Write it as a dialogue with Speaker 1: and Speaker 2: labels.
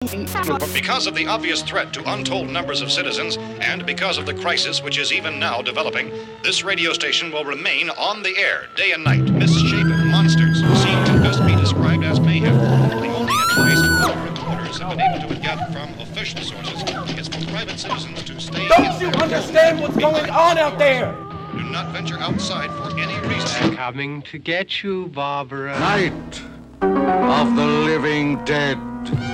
Speaker 1: Because of the obvious threat to untold numbers of citizens, and because of the crisis which is even now developing, this radio station will remain on the air day and night. Misshapen monsters seem to best be described as mayhem. The only advice our reporters have been able to get from official sources is for private citizens to stay.
Speaker 2: Don't you understand what's going on out there?
Speaker 1: Do not venture outside for any reason.
Speaker 3: They're coming to get you, Barbara.
Speaker 4: Night of the living dead.